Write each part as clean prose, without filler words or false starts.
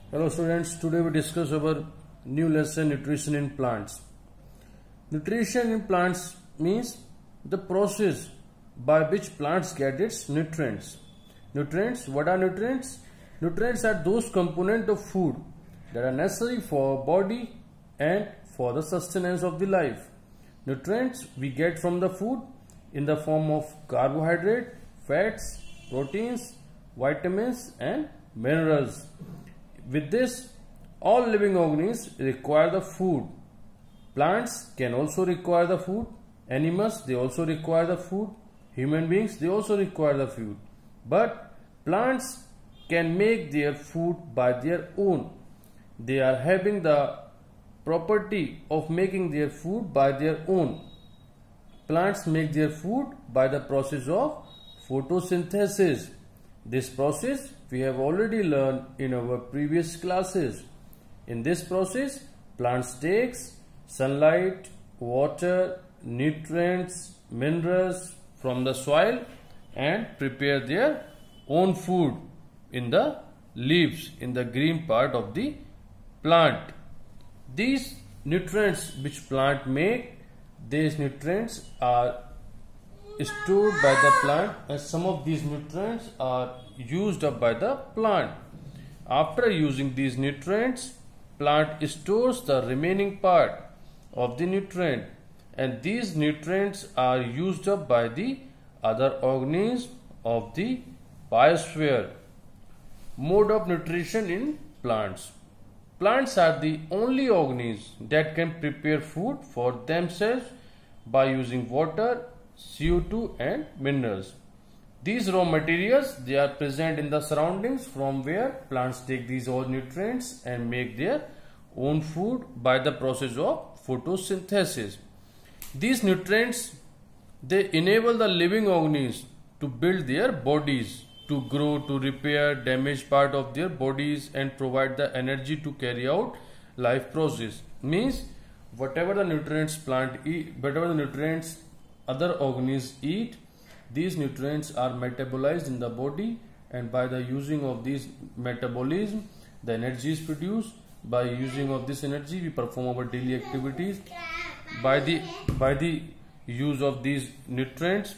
Hello students, today we discuss our new lesson, nutrition in plants. Nutrition in plants means the process by which plants get its nutrients. Nutrients, what are nutrients? Nutrients are those components of food that are necessary for body and for the sustenance of the life. Nutrients we get from the food in the form of carbohydrate, fats, proteins, vitamins and minerals. With this, all living organisms require the food. Plants can also require the food. Animals, they also require the food. Human beings, they also require the food. But plants can make their food by their own. They are having the property of making their food by their own. Plants make their food by the process of photosynthesis. This process we have already learned in our previous classes. In this process, plants takes sunlight, water, nutrients, minerals from the soil and prepare their own food in the leaves, in the green part of the plant. These nutrients which plant make, these nutrients are stored by the plant, and some of these nutrients are used up by the plant. After using these nutrients, plant stores the remaining part of the nutrient, and these nutrients are used up by the other organisms of the biosphere. Mode of nutrition in plants. Plants are the only organisms that can prepare food for themselves by using water, CO2 and minerals. These raw materials, they are present in the surroundings from where plants take these all nutrients and make their own food by the process of photosynthesis. These nutrients, they enable the living organisms to build their bodies, to grow, to repair damaged part of their bodies and provide the energy to carry out life process. Means whatever the nutrients plant eat, whatever the nutrients other organisms eat, these nutrients are metabolized in the body, and by the using of these metabolism, the energy is produced. By using of this energy, we perform our daily activities. By the use of these nutrients,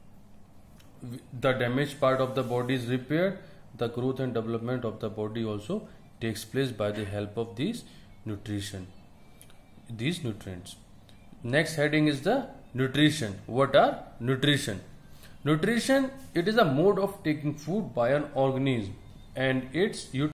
the damaged part of the body is repaired. The growth and development of the body also takes place by the help of these nutrients. Next heading is the nutrition. What are nutrition? Nutrition, it is a mode of taking food by an organism and its